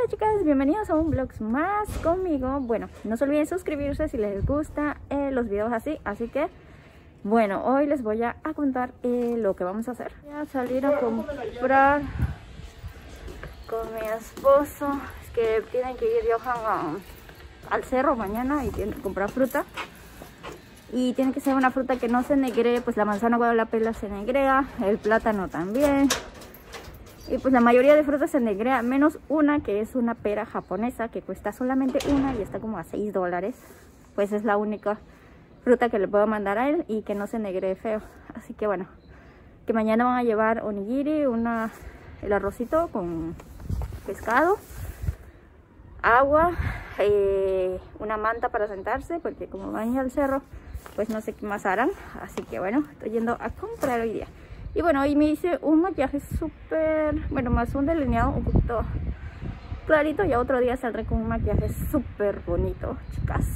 Hola chicas, bienvenidos a un vlog más conmigo. Bueno, no se olviden suscribirse si les gusta los videos así que bueno, hoy les voy a contar lo que vamos a hacer. Voy a salir a comprar con mi esposo. Es que tienen que ir Johan al cerro mañana y tienen que comprar fruta. Y tiene que ser una fruta que no se negree, pues la manzana cuando la pela se negrea, el plátano también. Y pues la mayoría de frutas se negrea, menos una que es una pera japonesa que cuesta solamente una y está como a $6. Pues es la única fruta que le puedo mandar a él y que no se negree feo. Así que bueno, que mañana van a llevar onigiri, el arrocito con pescado, agua, una manta para sentarse, porque como van a ir al cerro, pues no sé qué más harán. Así que bueno, estoy yendo a comprar hoy día. Y bueno, hoy me hice un maquillaje súper, bueno, más un delineado un poquito clarito. Y otro día saldré con un maquillaje súper bonito, chicas.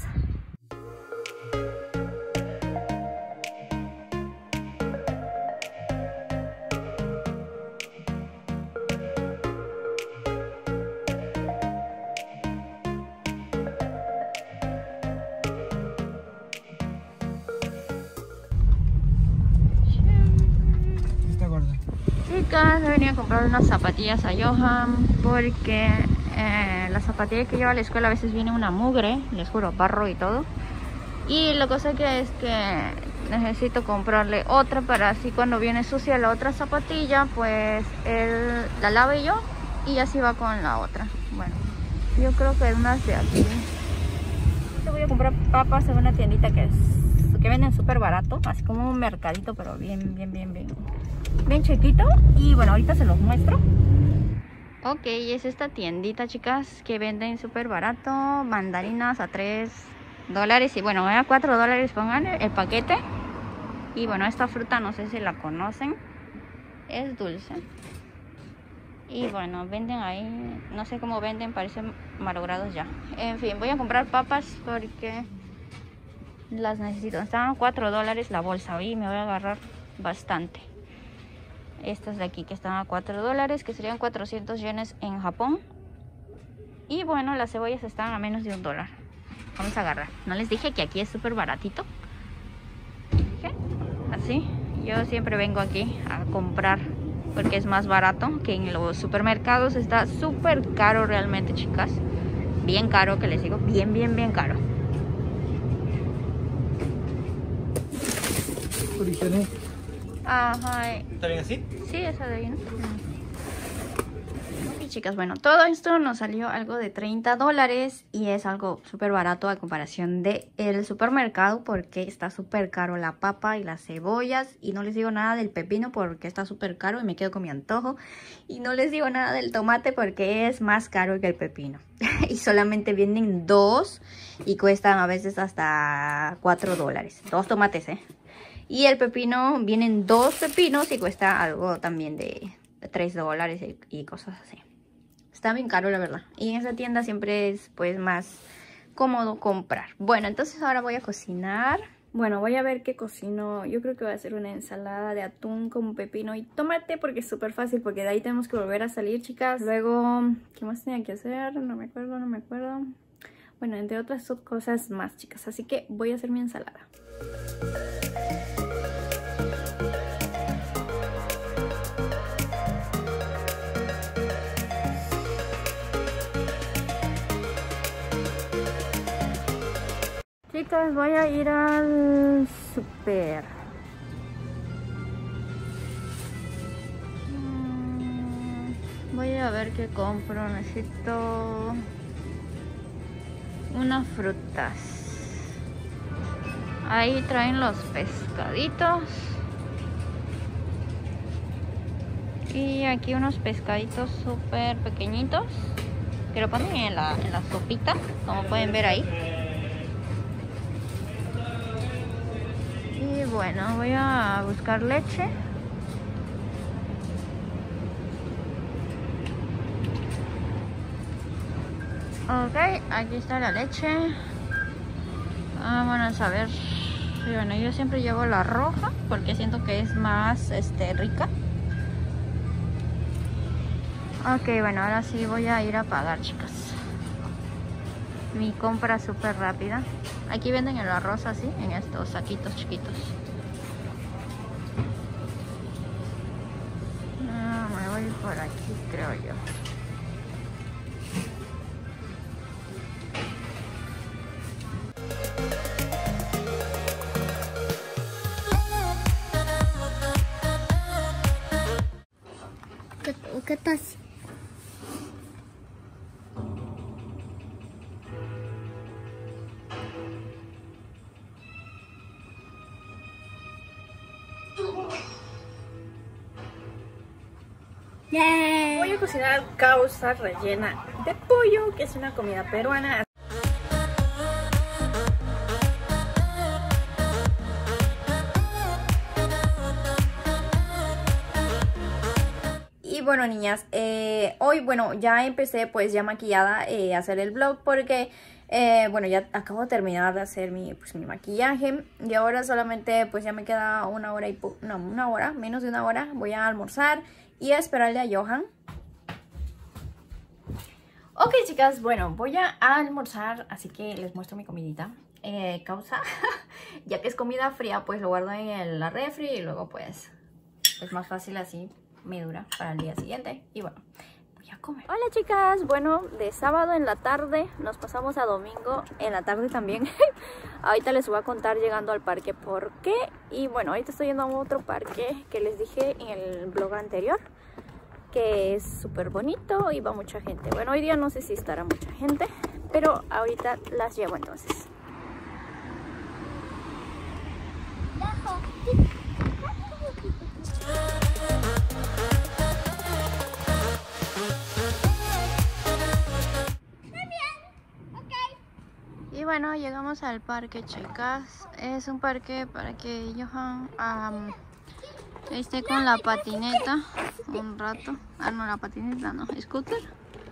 Chicas, he venido a comprar unas zapatillas a Johan porque las zapatillas que lleva a la escuela a veces viene una mugre, les juro, barro y todo. Y la cosa que es que necesito comprarle otra para así cuando viene sucia la otra zapatilla, pues él la lave yo y así va con la otra. Bueno, yo creo que unas de aquí. Te voy a comprar papas en una tiendita que venden súper barato, así como un mercadito, pero bien chiquito. Y bueno, ahorita se los muestro. Ok, es esta tiendita, chicas, que venden súper barato, mandarinas a $3 y bueno, a $4 pongan el paquete. Y bueno, esta fruta no sé si la conocen, es dulce. Y bueno, venden ahí, no sé cómo venden, parecen malogrados ya. En fin, voy a comprar papas porque las necesito. Estaban $4 la bolsa y me voy a agarrar bastante. Estas de aquí que están a $4, que serían 400 yenes en Japón. Y bueno, las cebollas están a menos de $1. Vamos a agarrar. ¿No les dije que aquí es súper baratito? ¿Qué? Así. Yo siempre vengo aquí a comprar porque es más barato que en los supermercados. Está súper caro realmente, chicas. Bien caro, que les digo. Bien caro. Original. Ajá. ¿Está bien así? Sí, esa de ahí, ¿no? Ok, chicas, bueno, todo esto nos salió algo de $30 y es algo súper barato a comparación del supermercado porque está súper caro la papa y las cebollas. Y no les digo nada del pepino porque está súper caro y me quedo con mi antojo. Y no les digo nada del tomate porque es más caro que el pepino. Y solamente vienen dos y cuestan a veces hasta $4. Dos tomates, Y el pepino, vienen dos pepinos y cuesta algo también de $3 y cosas así. Está bien caro, la verdad. Y en esa tienda siempre es pues más cómodo comprar. Bueno, entonces ahora voy a cocinar. Bueno, voy a ver qué cocino. Yo creo que voy a hacer una ensalada de atún con pepino y tomate porque es súper fácil. Porque de ahí tenemos que volver a salir, chicas. Luego, ¿qué más tenía que hacer? No me acuerdo. Bueno, entre otras cosas más, chicas. Así que voy a hacer mi ensalada. Chicas, voy a ir al super. Voy a ver qué compro. Necesito unas frutas. Ahí traen los pescaditos. Y aquí unos pescaditos súper pequeñitos que lo ponen en la sopita, como pueden ver ahí. Y bueno, voy a buscar leche. Ok, aquí está la leche. Vámonos a ver. Y bueno, yo siempre llevo la roja porque siento que es más rica. Ok, bueno, ahora sí voy a ir a pagar, chicas. Mi compra súper rápida. Aquí venden el arroz así, en estos saquitos chiquitos. Me voy por aquí, creo yo. ¿Qué estás? Voy a cocinar causa rellena de pollo, que es una comida peruana. Y bueno, niñas, hoy, bueno, ya empecé pues ya maquillada a hacer el vlog porque, bueno, ya acabo de terminar de hacer mi maquillaje y ahora solamente pues ya me queda una hora y menos de una hora. Voy a almorzar y a esperarle a Johan. Ok, chicas, bueno, voy a almorzar, así que les muestro mi comidita. Causa, ya que es comida fría, pues lo guardo en la refri y luego pues es más fácil así, me dura para el día siguiente. Y bueno, voy a comer. Hola, chicas, bueno, de sábado en la tarde nos pasamos a domingo en la tarde también. Ahorita les voy a contar llegando al parque por qué. Y bueno, ahorita estoy yendo a otro parque que les dije en el vlog anterior, que es súper bonito y va mucha gente. Bueno, hoy día no sé si estará mucha gente, pero ahorita las llevo entonces. Y bueno, llegamos al parque, chicas. Es un parque para que Johan esté con la patineta un rato. Ah, no, la patineta no, scooter.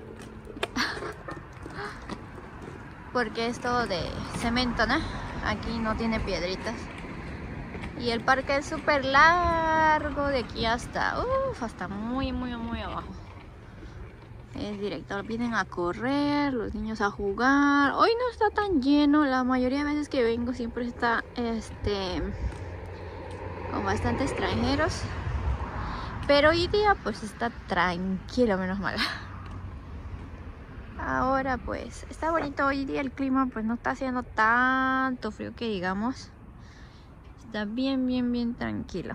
Porque es todo de cemento, ¿no? Aquí no tiene piedritas. Y el parque es súper largo, de aquí hasta muy abajo. Es directo, vienen a correr, los niños a jugar. Hoy no está tan lleno, la mayoría de veces que vengo siempre está con bastantes extranjeros. Pero hoy día pues está tranquilo, menos mal. Ahora pues está bonito hoy día, el clima pues no está haciendo tanto frío que digamos. Está bien tranquilo.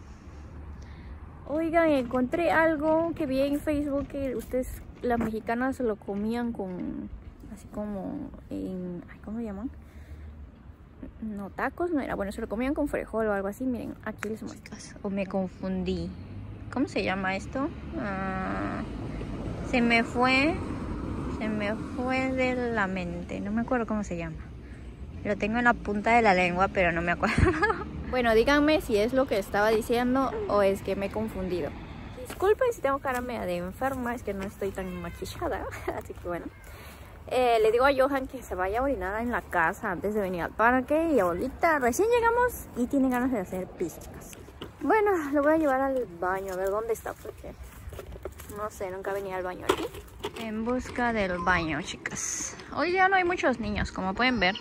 Oigan, encontré algo que vi en Facebook que ustedes, las mexicanas, se lo comían con, así como en, ¿cómo se llaman? No, tacos no era, bueno, se lo comían con frijol o algo así. Miren, aquí les muestro. O me confundí. ¿Cómo se llama esto? Se me fue de la mente, no me acuerdo cómo se llama. Lo tengo en la punta de la lengua, pero no me acuerdo. Bueno, díganme si es lo que estaba diciendo o es que me he confundido. Disculpen si tengo cara media de enferma, es que no estoy tan maquillada. Así que bueno, le digo a Johan que se vaya a orinar en la casa antes de venir al parque. Y ahorita recién llegamos y tiene ganas de hacer pis, chicas. Bueno, lo voy a llevar al baño, a ver dónde está, porque no sé, nunca venía al baño aquí. En busca del baño, chicas. Hoy ya no hay muchos niños, como pueden ver.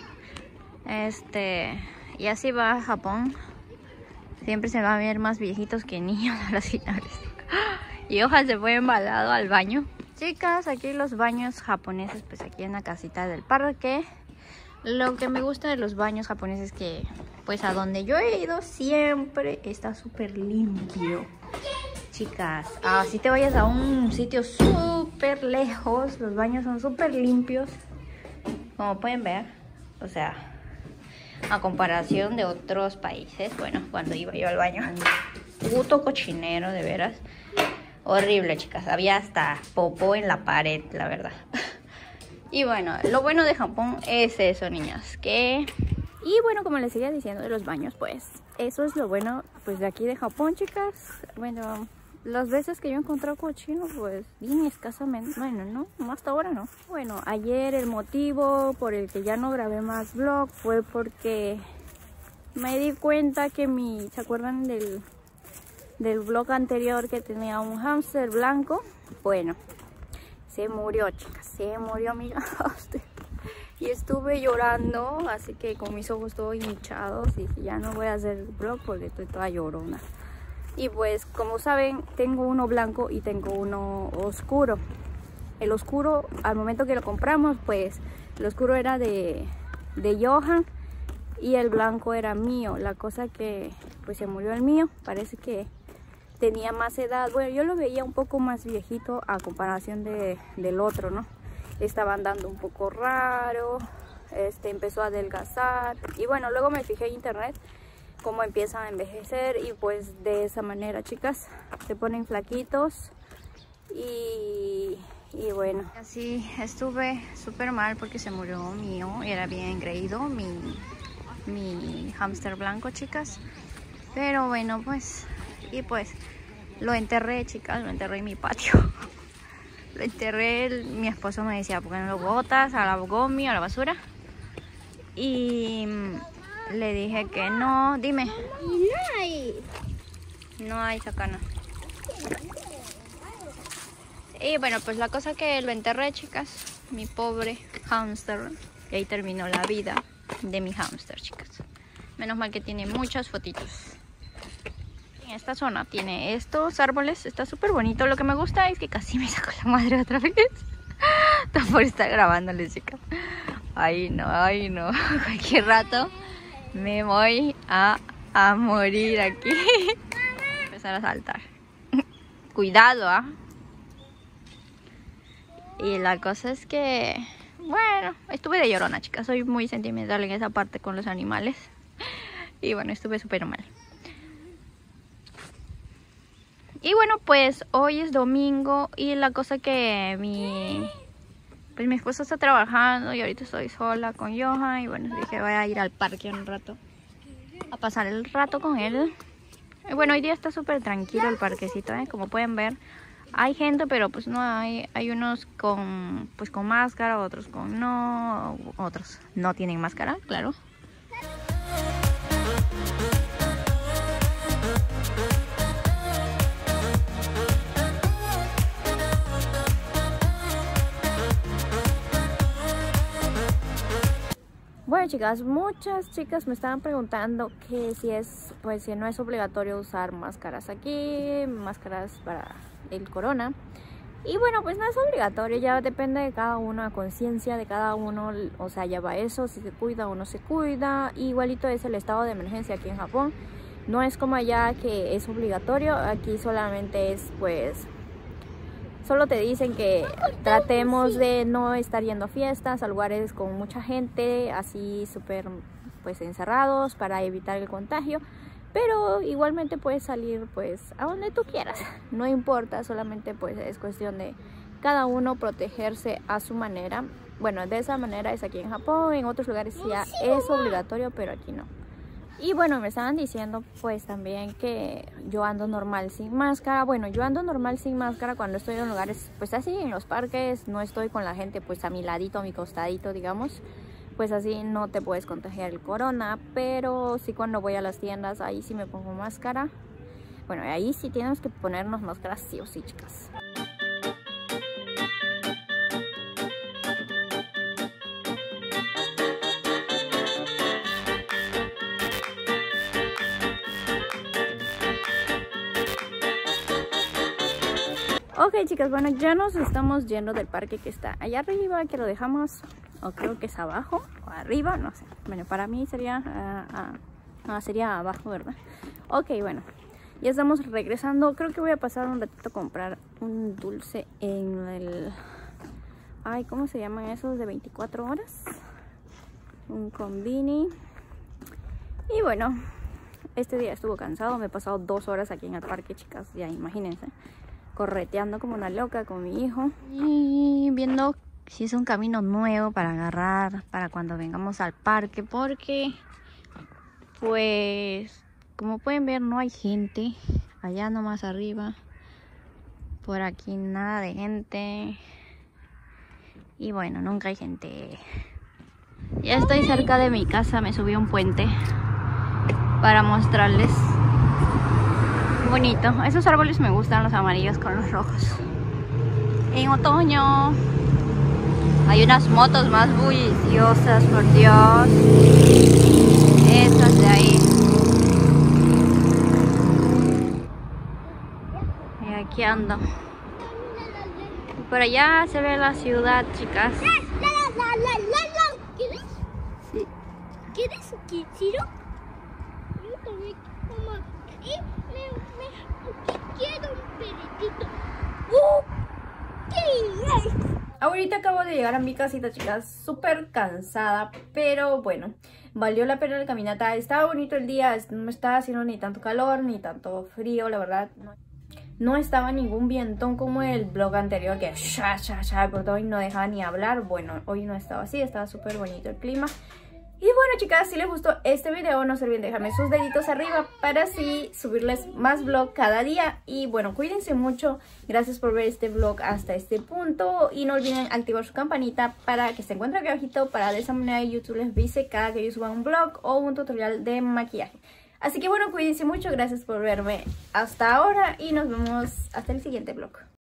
Y así va a Japón. Siempre se va a ver más viejitos que niños a las finales. Y Johan se fue embalado al baño. Chicas, aquí los baños japoneses, pues aquí en la casita del parque. Lo que me gusta de los baños japoneses es que, pues a donde yo he ido siempre está súper limpio. Chicas, si te vayas a un sitio súper lejos, los baños son súper limpios. Como pueden ver, o sea, a comparación de otros países. Bueno, cuando iba yo al baño, puto cochinero, de veras. Horrible, chicas. Había hasta popó en la pared, la verdad. Y bueno, lo bueno de Japón es eso, niñas, que... Y bueno, como les seguía diciendo de los baños, pues eso es lo bueno pues de aquí de Japón, chicas. Bueno, las veces que yo he encontrado cochino, pues bien escasamente. Bueno, no, hasta ahora no. Bueno, ayer el motivo por el que ya no grabé más vlog fue porque me di cuenta que ¿se acuerdan del del vlog anterior que tenía un hámster blanco. Bueno, se murió, chicas, se murió mi hámster. Y estuve llorando, así que con mis ojos todos hinchados y ya no voy a hacer el vlog porque estoy toda llorona. Y pues como saben, tengo uno blanco y tengo uno oscuro. El oscuro, al momento que lo compramos, pues el oscuro era de Johan y el blanco era mío. La cosa que pues se murió el mío, parece que tenía más edad. Bueno, yo lo veía un poco más viejito a comparación del otro, ¿no? Estaba andando un poco raro, empezó a adelgazar. Y bueno, luego me fijé en internet cómo empiezan a envejecer y pues de esa manera, chicas, se ponen flaquitos y bueno. Así estuve súper mal porque se murió mío, era bien engreído mi hámster blanco, chicas. Pero bueno, pues, y pues lo enterré, chicas, lo enterré en mi patio. Lo enterré, mi esposo me decía, ¿por qué no lo botas a la gomi, a la basura? Y le dije que no, dime. No hay sacana. Y bueno, pues la cosa que lo enterré, chicas, mi pobre hámster. Y ahí terminó la vida de mi hámster, chicas. Menos mal que tiene muchas fotitos. En esta zona tiene estos árboles, está súper bonito. Lo que me gusta es que casi me sacó la madre otra vez. Está por estar grabándoles, chicas. Ay no, cualquier rato me voy a morir aquí. Empezar a saltar. Cuidado, ¿ah? Y la cosa es que, bueno, estuve de llorona, chicas. Soy muy sentimental en esa parte con los animales. Y bueno, estuve súper mal. Y bueno, pues hoy es domingo y la cosa que mi esposo está trabajando y ahorita estoy sola con Johan. Y bueno, dije voy a ir al parque un rato a pasar el rato con él. Y bueno, hoy día está súper tranquilo el parquecito, ¿eh? Como pueden ver, hay gente, pero pues no hay unos con máscara, otros no tienen máscara, claro. Bueno, chicas, muchas chicas me estaban preguntando que si no es obligatorio usar máscaras aquí, máscaras para el corona. Y bueno, pues no es obligatorio, ya depende de cada uno, la conciencia de cada uno, o sea, ya va eso, si se cuida o no se cuida. Igualito es el estado de emergencia aquí en Japón. No es como allá que es obligatorio, aquí solamente es pues... Solo te dicen que tratemos de no estar yendo a fiestas, a lugares con mucha gente, así súper pues encerrados para evitar el contagio. Pero igualmente puedes salir pues a donde tú quieras, no importa, solamente pues es cuestión de cada uno protegerse a su manera. Bueno, de esa manera es aquí en Japón, en otros lugares ya es obligatorio, pero aquí no. Y bueno, me estaban diciendo pues también que yo ando normal sin máscara. Bueno, yo ando normal sin máscara cuando estoy en lugares pues así, en los parques, no estoy con la gente pues a mi ladito, a mi costadito, digamos. Pues así no te puedes contagiar el corona, pero sí cuando voy a las tiendas, ahí sí me pongo máscara. Bueno, ahí sí tenemos que ponernos máscaras sí o sí, chicas. Ok, chicas, bueno, ya nos estamos yendo del parque que está allá arriba, que lo dejamos, o creo que es abajo, o arriba, no sé. Bueno, para mí sería, sería abajo, ¿verdad? Ok, bueno, ya estamos regresando. Creo que voy a pasar un ratito a comprar un dulce en el... Ay, ¿cómo se llaman esos de 24 horas? Un convini. Y bueno, este día estuvo cansado, me he pasado 2 horas aquí en el parque, chicas, ya imagínense. Correteando como una loca con mi hijo y viendo si es un camino nuevo para agarrar para cuando vengamos al parque, porque pues como pueden ver no hay gente allá nomás arriba, por aquí nada de gente y bueno, nunca hay gente. Ya estoy cerca de mi casa, me subí a un puente para mostrarles. bonito. Esos árboles me gustan, los amarillos con los rojos. En otoño hay unas motos más bulliciosas, por Dios. Esas de ahí. Y aquí ando. Y por allá se ve la ciudad, chicas. ¿Quieres? Sí. ¿Quieres? ¿Quiero? Yo también, mamá. Y quiero un perrito. Ahorita acabo de llegar a mi casita, chicas, súper cansada, pero bueno, valió la pena la caminata. Estaba bonito el día, no estaba haciendo ni tanto calor ni tanto frío, la verdad. No estaba ningún vientón como el vlog anterior que por todo y no dejaba ni hablar. Bueno, hoy no estaba así, estaba súper bonito el clima. Y bueno, chicas, si les gustó este video, no se olviden de dejarme sus deditos arriba para así subirles más vlog cada día. Y bueno, cuídense mucho. Gracias por ver este vlog hasta este punto. Y no olviden activar su campanita para que se encuentre aquí abajito, para de esa manera YouTube les avise cada que yo suba un vlog o un tutorial de maquillaje. Así que bueno, cuídense mucho. Gracias por verme hasta ahora y nos vemos hasta el siguiente vlog.